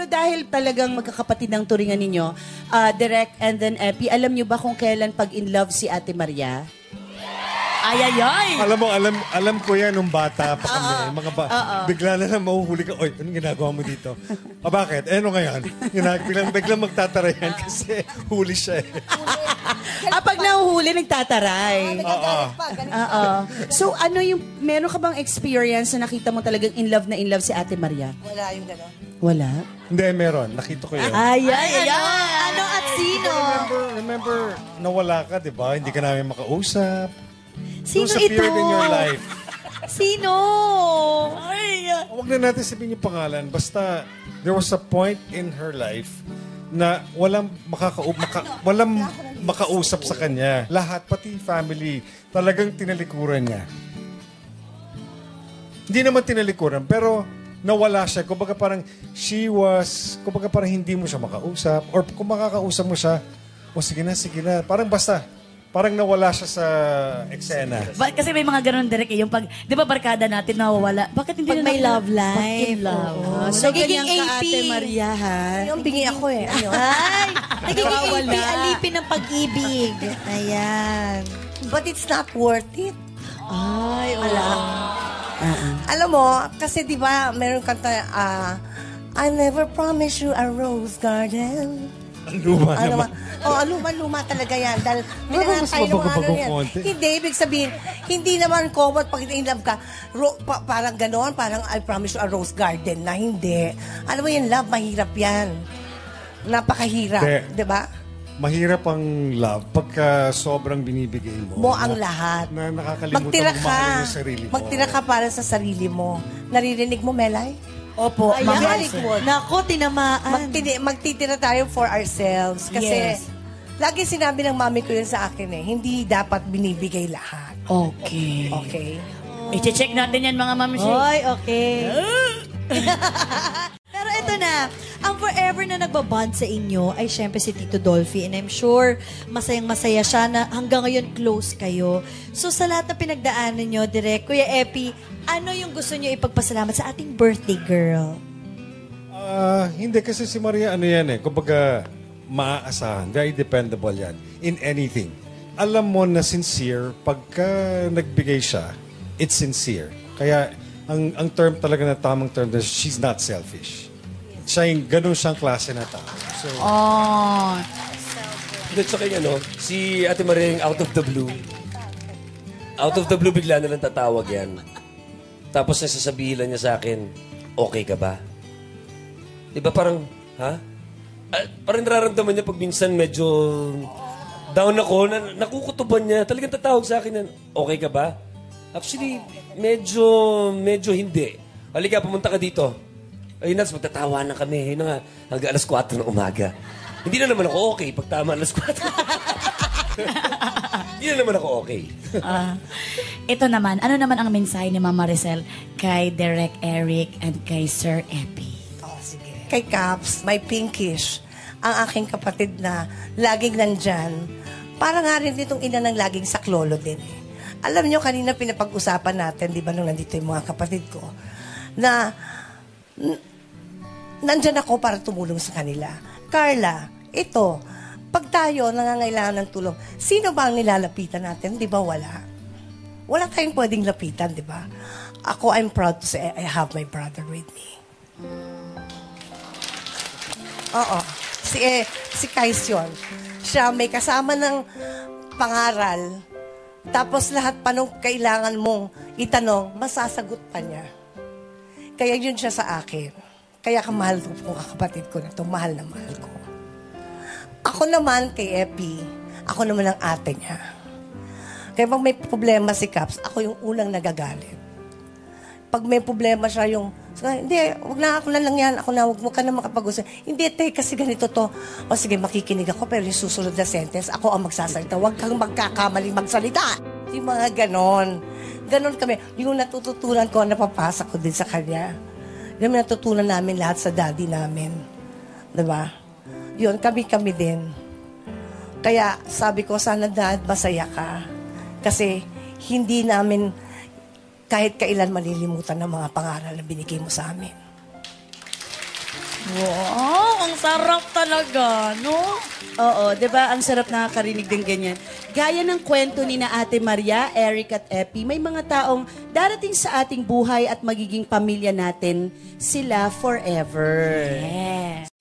Pero dahil talagang magkakapatid ng turingan ninyo, Direk and then Epi, alam nyo ba kung kailan pag in love si Ate Maria? Ay, ay, ay! Alam mo, alam ko yan nung bata pa kami. Bigla na lang mahuhuli ka, oy, anong ginagawa mo dito? Bakit? Ano ngayon? Biglang magtataray yan kasi huli siya eh. Pag nahuhuli, nagtataray. Nagagalit pa. So, ano yung, meron ka bang experience na nakita mo talagang in love si Ate Maria? Wala yung gano'n. Wala? Hindi, meron. Nakita ko yun. Ay. Ano at sino? Remember, nawala ka, di ba? Hindi ka namin makausap. Sino There's a ito? period in your life. Sino? Ay, Huwag na natin sabihin yung pangalan. Basta, there was a point in her life na walang makausap sa kanya. Lahat, pati family, talagang tinalikuran niya. Hindi naman tinalikuran, pero nawala siya. Kumbaga parang kumbaga parang hindi mo siya makausap. Or kung makakausap mo siya, sige na. Parang basta, parang nawala siya sa eksena. Kasi may mga ganun, Direk, yung pag, di ba barkada natin nawawala? Bakit hindi Pag na may love life. So, Nagiging ganyan ka, AP. Ate Maria, ha? Yung bingi ako eh. Ano? Ay, nagiging Nawawala. AP, alipin ng pag-ibig. Ayan. But it's not worth it. Ay, Alam mo, kasi di ba, meron kanta, I never promised you a rose garden. Ang luma naman. Luma talaga yan. Dahil Ano ba mas minanatay ng mabago-bago yan. konti? Hindi, ibig sabihin, hindi naman common pag in love ka, parang gano'n, parang I promise you a rose garden na hindi. Alam mo yan, love, mahirap yan. Napakahirap, di ba? Mahirap ang love pagka sobrang binibigay mo. Ang lahat. Na nakakalimutan Magtira mo ka. mahalin yung sarili mo. Magtira ka para sa sarili mo. Naririnig mo, Melay? Opo, Ayan. Very good. Nako, tinamaan. Magtitira tayo for ourselves. Kasi, Yes. lagi sinabi ng mami ko yun sa akin eh, hindi dapat binibigay lahat. Okay. Okay? I-check natin yan, mga mamsi. Oy, okay. Pero ito na, ang forever na nagbabond sa inyo ay syempre si Tito Dolphy. And I'm sure masayang-masaya siya na hanggang ngayon close kayo. So sa lahat na pinagdaanan nyo, Direk, Kuya Epi, ano yung gusto nyo ipagpasalamat sa ating birthday girl? Hindi kasi si Maria ano yan eh. Kumbaga, maaasahan. Very dependable yan. In anything. Alam mo na sincere, pagka nagbigay siya, it's sincere. Kaya, ang term talaga na tamang term, she's not selfish. Siya yung ganun siyang klase na tao. So, At saka si Ate Maria yung out of the blue. Out of the blue, bigla na lang tatawag yan. Tapos nasasabihin lang niya sa akin, okay ka ba? Di ba parang, ha? Parang nararamdaman niya pag minsan medyo down ako, nakukutuban niya. Talagang tatawag sa akin na, okay ka ba? Actually, medyo hindi. Halika, pumunta ka dito. Ayun na, magtatawa na kami. Ayun na nga, hanggang alas 4 ng umaga. Hindi na naman ako okay pag tama alas 4. Hindi na naman ako okay. Ito naman, ano naman ang mensahe ni Mama Maricel kay Direk Eric and kay Sir Epi? Sige. Kay Caps, may pinkish. Ang aking kapatid na laging nandyan. Para nga rin itong ina ng laging saklolo din. Alam nyo, kanina pinapag-usapan natin, di ba, nung nandito yung mga kapatid ko, na nandyan ako para tumulong sa kanila. Carla, ito, pag tayo nangangailangan ng tulong, sino ba ang nilalapitan natin? Di ba wala? Wala tayong pwedeng lapitan, di ba? Ako, I'm proud to say I have my brother with me. Oo. Si Kais yun. Siya may kasama ng pangaral. Tapos lahat pa nung kailangan mong itanong, masasagot pa niya. Kaya yun siya sa akin. Kaya kamahal ko kapatid ko na ito. Mahal na mahal ko. Ako naman kay Epi, ako naman ang ate niya. Kaya pag may problema si Caps, ako yung unang nagagalit. Pag may problema siya yung, hindi, wag na ako na lang yan. Ako na, wag mo ka na makapag-usap. Hindi, kasi ganito to. O sige, makikinig ako, pero yung susunod na sentence, ako ang magsasalita. Wag kang magkakamali magsalita. Yung mga ganon. Ganon kami. Yung natututunan ko, napapasa ko din sa kanya. Yung natutunan namin lahat sa daddy namin. Diba? Yun, kami din. Kaya sabi ko, sana dad, masaya ka. Kasi hindi namin kahit kailan malilimutan ng mga pangaral na binigay mo sa amin. Wow, ang sarap talaga, no? Oo, 'di ba? Ang sarap nakakarinig din ganyan. Gaya ng kwento ni na Ate Maria, Eric at Epi, may mga taong darating sa ating buhay at magiging pamilya natin sila forever. Yes.